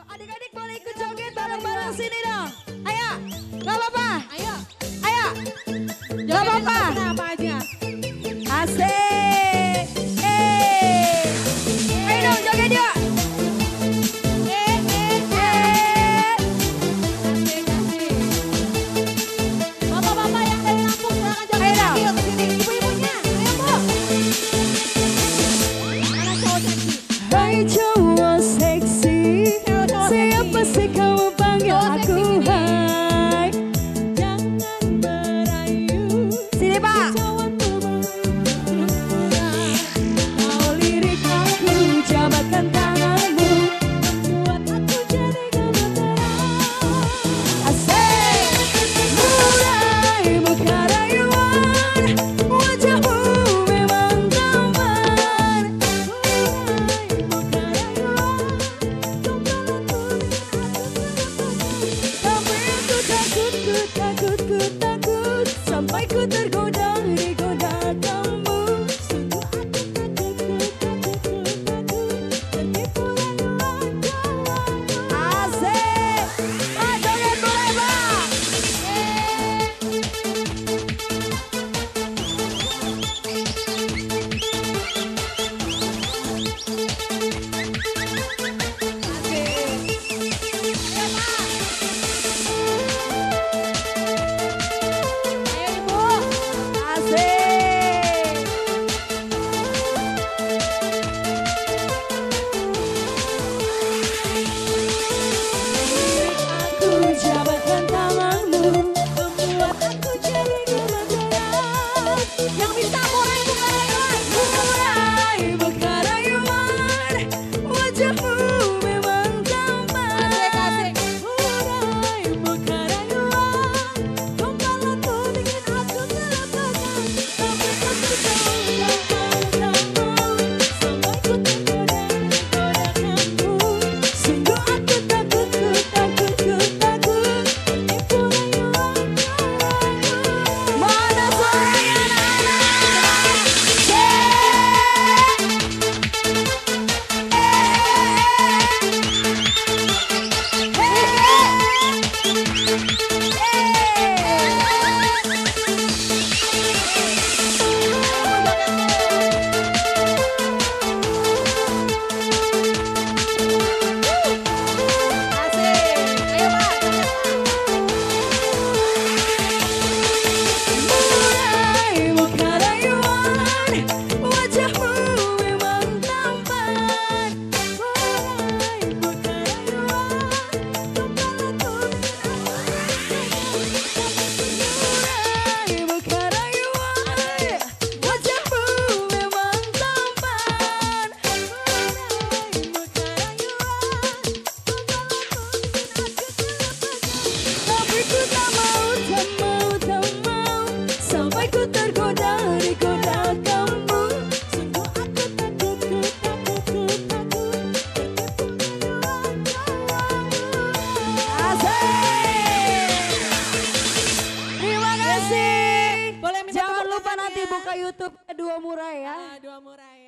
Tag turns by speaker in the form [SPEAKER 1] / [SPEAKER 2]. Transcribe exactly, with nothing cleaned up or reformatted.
[SPEAKER 1] Adik-adik boleh ikut joget bareng-bareng sini dong. Ayo, gak apa-apa.
[SPEAKER 2] Ayo.
[SPEAKER 1] Ayo, gak apa-apa.
[SPEAKER 2] Apa aja.
[SPEAKER 1] Asik. Eh, ayo dong joget yuk.
[SPEAKER 2] Eh, eh,
[SPEAKER 1] Eh,
[SPEAKER 2] asik, asik. Bapak-bapak yang dari Lampung silahkan joget
[SPEAKER 1] Ayo
[SPEAKER 2] lagi
[SPEAKER 1] dong.
[SPEAKER 2] yuk ke sini. Ibu-ibunya, ayo bu. Mana cowok seksi?
[SPEAKER 1] hai cowok seksi,
[SPEAKER 2] Cowok cowok
[SPEAKER 1] siapa
[SPEAKER 2] seksi.
[SPEAKER 1] sih kamu panggil
[SPEAKER 2] Cowok
[SPEAKER 1] aku
[SPEAKER 2] seksi sini.
[SPEAKER 1] hai?
[SPEAKER 2] Jangan merayu.
[SPEAKER 1] Sini Pak.
[SPEAKER 2] Cowok tua.
[SPEAKER 1] Kau lirik aku, jabatkan tanganmu.
[SPEAKER 2] Buat aku jadi gemeteran.
[SPEAKER 1] Asik. Mulai buka rayuan, wajahmu memang tampan.
[SPEAKER 2] Mulai buka rayuan. Jombalanku
[SPEAKER 1] Tapi aku takut, ku takut, ku takut, sampai ku tergoda, digoda kamu.
[SPEAKER 2] sungguh aku takut, ku takut, ku takut. Tertipu rayuan cowok.
[SPEAKER 1] Asik. Ah, joget boleh Bang.
[SPEAKER 2] Ayo ibu.
[SPEAKER 1] Asik. Aku jabatkan tanganmu,
[SPEAKER 2] Membuat aku jadi gemeteran. Yang bisa mulai buka rayuan.
[SPEAKER 1] mulai buka rayuan, wajahmu memang tampan.
[SPEAKER 2] Asik, asik. Mulai buka rayuan. Jombalanku bikin aku kelepasan. Tapi aku tak mau, tak mau, tak mau. Sampai ku tergoda, tergoda kamu.
[SPEAKER 1] Sungguh aku takut, ku takut, ku takut.
[SPEAKER 2] Tertipu rayuan cowok.
[SPEAKER 1] Mana suaranya anak-anak? Mulai buka rayuan, wajahmu memang tampan.
[SPEAKER 2] Mulai buka rayuan. Jombalanku
[SPEAKER 1] Mulai buka rayuan, wajahmu memang tampan.
[SPEAKER 2] mulai buka rayuan.
[SPEAKER 1] Tapi ku tak mau, tak mau, tak mau, sampai ku tergoda, digoda kamu.
[SPEAKER 2] Sungguh aku takut, ku takut, ku takut. Tertipu rayuan cowok.
[SPEAKER 1] Asik. Terima kasih.
[SPEAKER 2] Boleh minta
[SPEAKER 1] Jangan
[SPEAKER 2] tepuk
[SPEAKER 1] lupa
[SPEAKER 2] tangannya.
[SPEAKER 1] nanti buka YouTube Duo Murah ya.
[SPEAKER 2] Ah, dua murai.